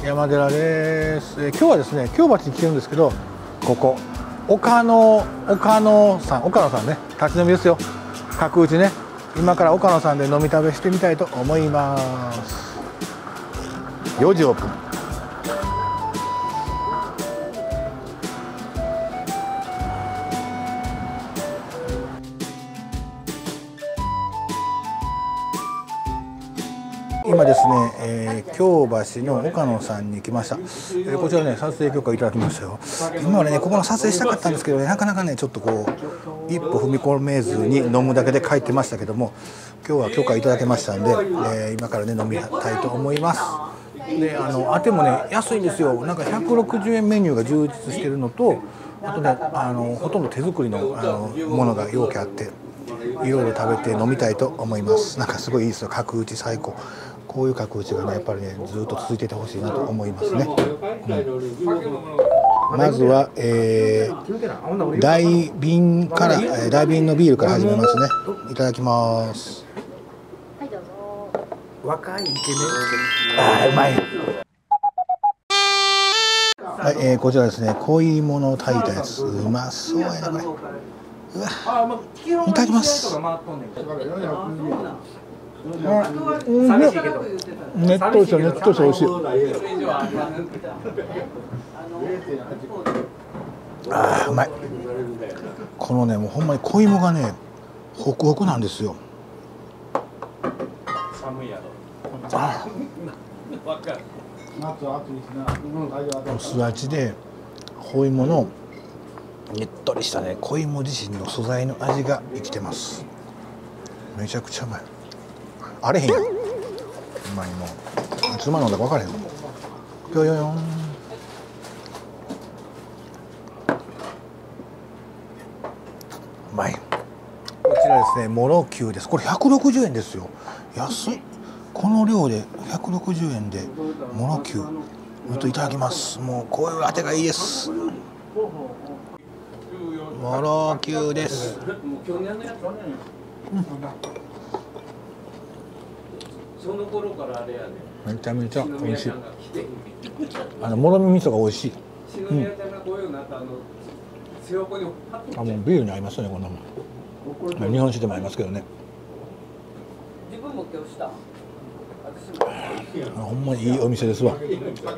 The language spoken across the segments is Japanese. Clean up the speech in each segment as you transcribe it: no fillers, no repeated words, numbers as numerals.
山寺です。今日はですね、京橋に来てるんですけど、ここ岡野さんね、立ち飲みですよ。角打ちね。今から岡野さんで飲み食べしてみたいと思います。4時オープン。今ですね、京橋の岡野さんに来ました。こちらね、撮影許可いただきましたよ。今までね、ここの撮影したかったんですけどね、なかなかね、ちょっとこう一歩踏み込めずに飲むだけで帰ってましたけども、今日は許可いただけましたんで、今からね飲みたいと思います。で、あてもね安いんですよ。なんか160円メニューが充実してるのと、あとねほとんど手作りのものが容器あって、いろいろ食べて飲みたいと思います。なんかすごいいいですよ。角打ち最高。こういう角打ちがねやっぱりねずっと続いていてほしいなと思いますね。まずは、大瓶のビールから始めますね。いただきます。 はいどうぞ。若いイケメン。 うまい。はい、こちらですね、濃いもの炊いたやつ、うまそうやなこれ。うわ、いただきます。ねっとりして美味しい。うまい。このね、もうほんまに小芋がねホクホクなんですよ。薄味で小芋のねっとりしたね小芋自身の素材の味が生きてます。めちゃくちゃうまい。あれへんやん。うまいもん。いつま飲んだか分からへんもん。ぴょよよん。うまい。こちらですね、もろきゅうです。これ160円ですよ。安い。この量で160円でもろきゅう。いただきます。もうこういうあてがいいです。もろきゅうです。めちゃめちゃ美味しい。もろみ味噌が美味しい。もうビールに合いますね、こんなもん。日本酒でも合いますけどね。ほんまにいいお店ですわ。フ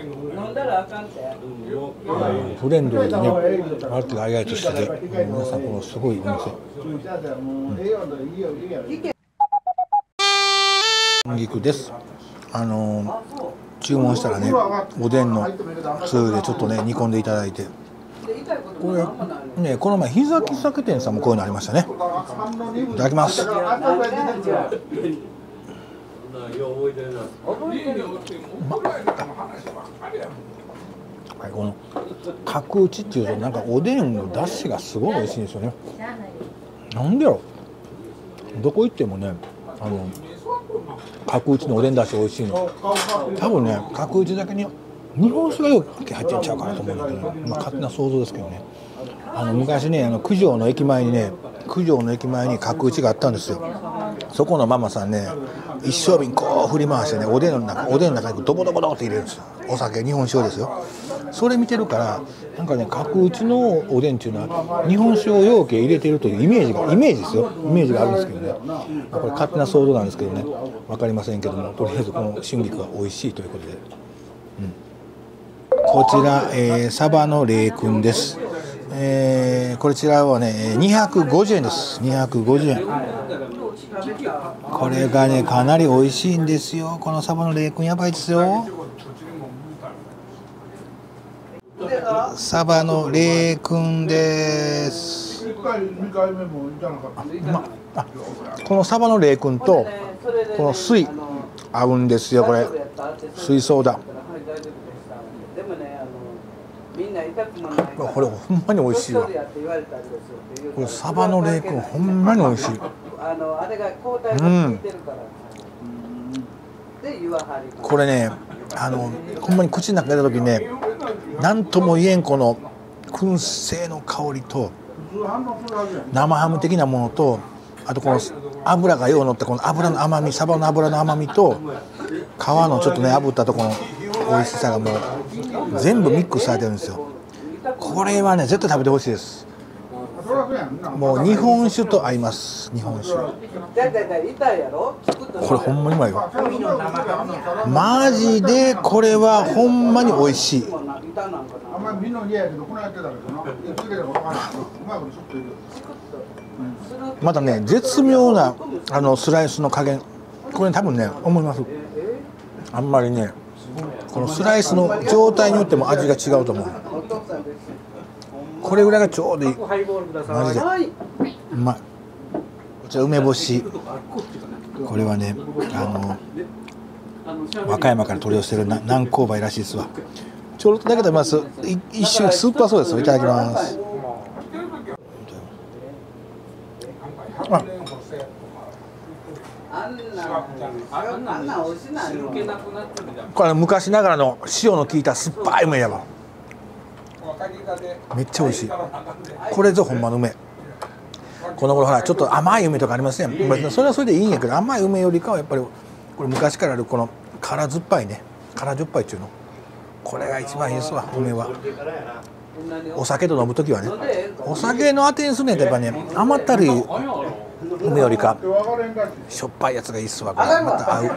レンドリーにね、あってあいあいとしてて、皆さんこのすごいお店。春菊です。注文したらね、おでんのつゆでちょっとね煮込んでいただいて、これね、この前膝喫茶店さんもこういうのありましたね。いただきます。この角打ちっていうとなんかおでんの出汁がすごい美味しいんですよね。なんでやろ、どこ行ってもね角打ちのおでん出汁美味しいの。多分ね角打ちだけに日本酒がよく入ってんちゃうかなと思うんだけど、勝手な想像ですけどね。昔ね九条の駅前に角打ちがあったんですよ。そこのママさんね、一升瓶こう振り回してね、おでんの中にドボドボドって入れるんですよ。お酒、日本酒をですよ。それ見てるからなんかね、角打ちのおでんっていうのは日本酒を容器へ入れてるというイメージがあるんですけどね。これ勝手な想像なんですけどね、分かりませんけども、とりあえずこの春菊が美味しいということで、こちら、サバの冷燻です。こちらはね250円です。250円。これがねかなり美味しいんですよ。このサバの冷燻やばいですよ。サバの冷燻です。このサバの冷燻とこの水合うんですよ。これ水ソーダ。これほんまに美味しいわ。これサバの冷燻ほんまに美味しい。これねほんまに口の中に入れた時にね、何とも言えんこの燻製の香りと生ハム的なものと、あとこの油がよう乗ったこの油の甘み、サバの油の甘みと皮のちょっとね炙ったとこの美味しさがもう全部ミックスされてるんですよ。これはね絶対食べてほしいです。もう日本酒と合います。日本酒これほんまにうまいわ。マジでこれはほんまに美味しい。またね絶妙なスライスの加減、これ多分ね思います。あんまりねこのスライスの状態によっても味が違うと思う。これぐらいがちょうどいい。マジでうまい。こちら梅干し、これはね和歌山から取り寄せる南高梅らしいですわ。ちょろっとだけ食べます。一瞬スーパーそうですよ。いただきます。これ昔ながらの塩の効いた酸っぱい梅やわ。めっちゃ美味しい。これぞほんまの梅。この頃ほらちょっと甘い梅とかありますね。それはそれでいいんやけど、甘い梅よりかはやっぱりこれ昔からあるこの辛酸っぱいね、辛じょっぱいっていうの、これが一番いいですわ。梅はお酒と飲む時はね、お酒のあてにするんやったらやっぱね甘ったるい梅よりかしょっぱいやつがいいっすわ。これまた合う。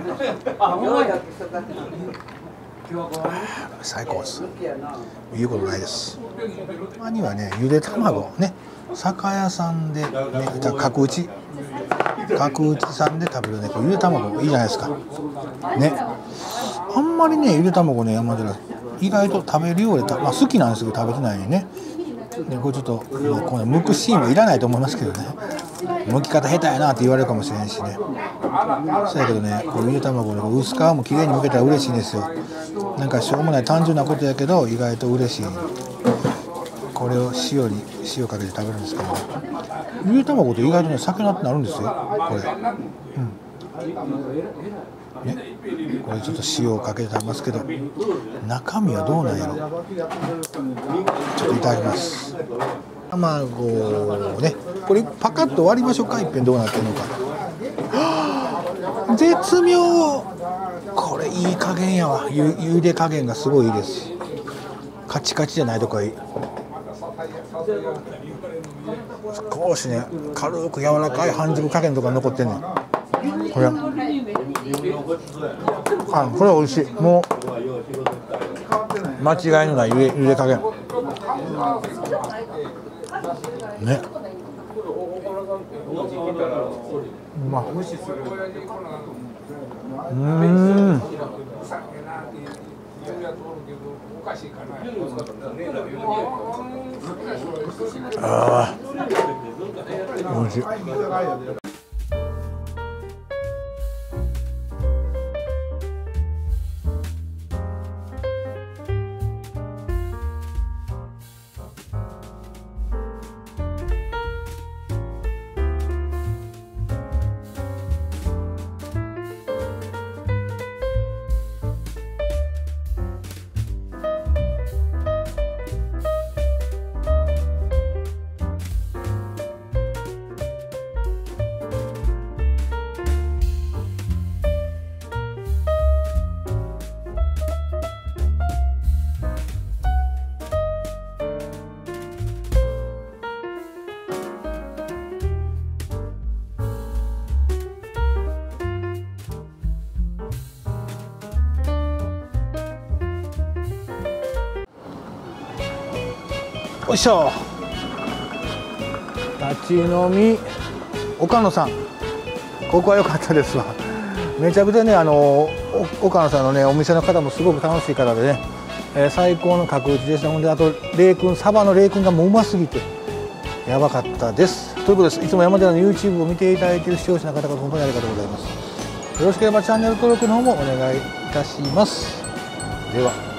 最高です。言うことないです。他にはねゆで卵ね、酒屋さんでね角打ちさんで食べるねこれゆで卵いいじゃないですかね。あんまりねゆで卵ね山寺意外と食べるようで、まあ、好きなんですけど食べてないね。でこれちょっとこの剥くシーンはいらないと思いますけどね、剥き方下手やなって言われるかもしれんしね。そうやけどねこうゆで卵の薄皮もきれいに剥けたら嬉しいんですよ。なんかしょうもない単純なことやけど意外と嬉しい。これを塩かけて食べるんですけど、ゆで卵って意外とね酒なってなるんですよこれ。ね、これちょっと塩をかけて食べますけど中身はどうなんやろ。ちょっといただきます。卵をねこれパカッと割りましょうか。一遍どうなってるのか。絶妙。これいい加減やわ。ゆで加減がすごいいいです。カチカチじゃないとこがいい。少しね軽く柔らかい半熟加減とか残ってんねん。これこれ美味しい。もう間違いのないゆで加減ね。うまい。ああ美味しい。よいしょ。立ち飲み岡野さん、ここは良かったですわ。めちゃくちゃね岡野さんのねお店の方もすごく楽しい方でね、最高の角打ちでした。ほんであとサバの冷君がもううますぎてやばかったです。ということです。いつも山寺の YouTube を見ていただいている視聴者の方々本当にありがとうございます。よろしければチャンネル登録の方もお願いいたします。では。